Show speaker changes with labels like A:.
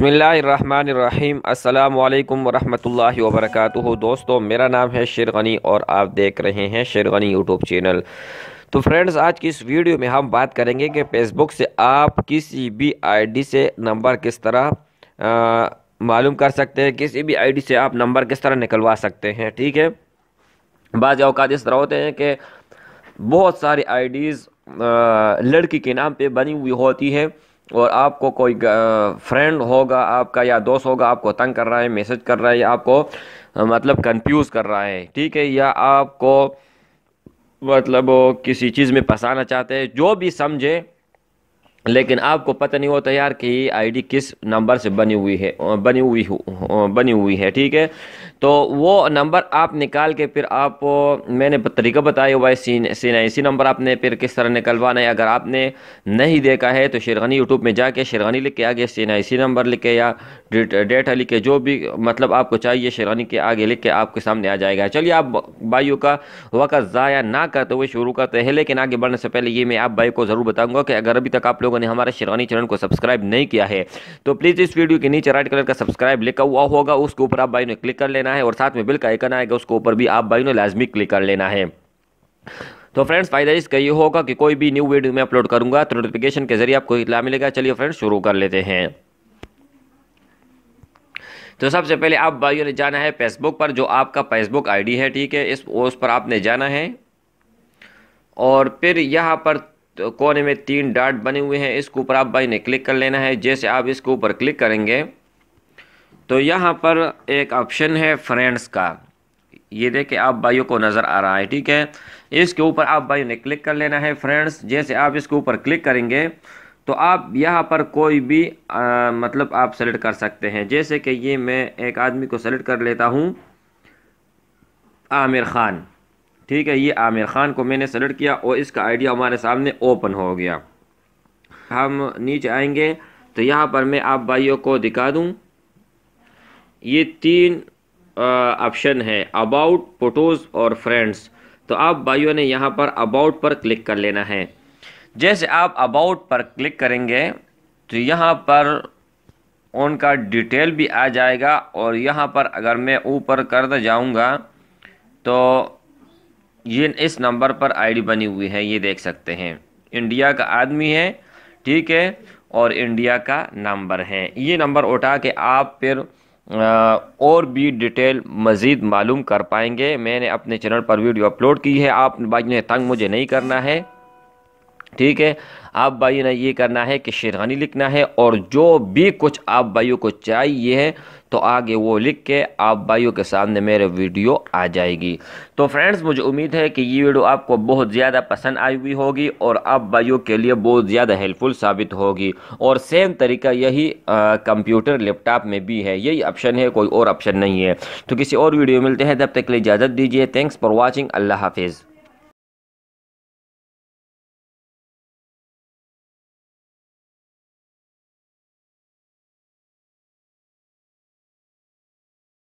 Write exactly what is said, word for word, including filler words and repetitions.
A: बिस्मिल्लाहिर्रहमानिर्रहीम अस्सलामु अलैकुम वरहमतुल्लाहि वबरकातुहू। दोस्तों, मेरा नाम है शेर गनी और आप देख रहे हैं शेर गनी यूट्यूब चैनल। तो फ्रेंड्स, आज की इस वीडियो में हम बात करेंगे कि फेसबुक से आप किसी भी आईडी से नंबर किस तरह मालूम कर सकते हैं, किसी भी आईडी से आप नंबर किस तरह निकलवा सकते हैं। ठीक है, बाज़ औक़ात इस तरह होते हैं कि बहुत सारी आईडीज़ लड़की के नाम पे बनी हुई होती है और आपको कोई फ्रेंड होगा आपका या दोस्त होगा, आपको तंग कर रहा है, मैसेज कर रहा है या आपको मतलब कंफ्यूज कर रहा है। ठीक है, या आपको मतलब किसी चीज़ में फंसाना चाहते हैं, जो भी समझे, लेकिन आपको पता नहीं होता यार कि ये आईडी किस नंबर से बनी हुई है बनी हुई बनी हुई है। ठीक है, तो वो नंबर आप निकाल के फिर आप, मैंने तरीका बताया हुआ है, सी सी इसी नंबर आपने फिर किस तरह निकलवाना है। अगर आपने नहीं देखा है तो शेर गनी यूट्यूब में जाके शेर गनी लिख के आगे सी इसी नंबर लिख के या डेटा लिख के, जो भी मतलब आपको चाहिए शेर गनी के आगे लिख के आपके सामने आ जाएगा। चलिए, आप भाइयों का वक्त ज़ाया ना करते हुए शुरू करते हैं। लेकिन आगे बढ़ने से पहले ये मैं आप भाई को ज़रूर बताऊँगा कि अगर अभी तक आप लोग ने हमारे शेर गनी चैनल को सब्सक्राइब नहीं किया है तो प्लीज़ इस वीडियो के नीचे राइट कलर का सब्सक्राइब लिखा हुआ होगा, उसके ऊपर आप भाई ने क्लिक कर लेना है और साथ में बिल का आइकन आएगा, उसके ऊपर भी आप भाई ने लाजमी क्लिक कर लेना है। तो फ्रेंड्स, फ़ायदा इसका ये होगा कि कोई भी न्यू वीडियो में अपलोड करूंगा तो नोटिफिकेशन के जरिए आपको इत्तला मिलेगा। चलिए फ्रेंड्स, शुरू कर लेते हैं। तो सबसे पहले आप भाइयों ने जाना है फेसबुक पर, जो आपका फेसबुक आईडी है। ठीक है, इस उस पर आपने जाना है और फिर यहाँ पर तो कोने में तीन डॉट बने हुए हैं, इसके ऊपर आप भाई ने क्लिक कर लेना है। जैसे आप इसके ऊपर क्लिक करेंगे तो यहाँ पर एक ऑप्शन है फ्रेंड्स का, ये देखे आप भाइयों को नज़र आ रहा है। ठीक है, इसके ऊपर आप भाई ने क्लिक कर लेना है फ्रेंड्स। जैसे आप इसके ऊपर क्लिक करेंगे तो आप यहाँ पर कोई भी आ, मतलब आप सेलेक्ट कर सकते हैं। जैसे कि ये मैं एक आदमी को सेलेक्ट कर लेता हूँ, आमिर ख़ान। ठीक है, ये आमिर ख़ान को मैंने सेलेक्ट किया और इसका आईडी हमारे सामने ओपन हो गया। हम नीचे आएंगे तो यहाँ पर मैं आप भाइयों को दिखा दूँ, ये तीन ऑप्शन है, अबाउट, फोटोज़ और फ्रेंड्स। तो आप भाइयों ने यहाँ पर अबाउट पर क्लिक कर लेना है। जैसे आप अबाउट पर क्लिक करेंगे तो यहाँ पर उनका डिटेल भी आ जाएगा और यहाँ पर अगर मैं ऊपर कर जाऊँगा तो ये इस नंबर पर आईडी बनी हुई है, ये देख सकते हैं। इंडिया का आदमी है, ठीक है, और इंडिया का नंबर है। ये नंबर उठा के आप फिर और भी डिटेल मज़ीद मालूम कर पाएंगे। मैंने अपने चैनल पर वीडियो अपलोड की है, आप भाई ने तंग मुझे नहीं करना है। ठीक है, आप भाई ने ये करना है कि शेर गनी लिखना है और जो भी कुछ आप भाइयों को चाहिए है तो आगे वो लिख के आप भाइयों के सामने मेरे वीडियो आ जाएगी। तो फ्रेंड्स, मुझे उम्मीद है कि ये वीडियो आपको बहुत ज़्यादा पसंद आई हुई होगी और आप भाइयों के लिए बहुत ज़्यादा हेल्पफुल साबित होगी। और सेम तरीका यही कंप्यूटर लैपटॉप में भी है, यही ऑप्शन है, कोई और ऑप्शन नहीं है। तो किसी और वीडियो मिलते हैं, तब तक के लिए इजाज़त दीजिए। Thanks for watching. अल्लाह हाफिज़।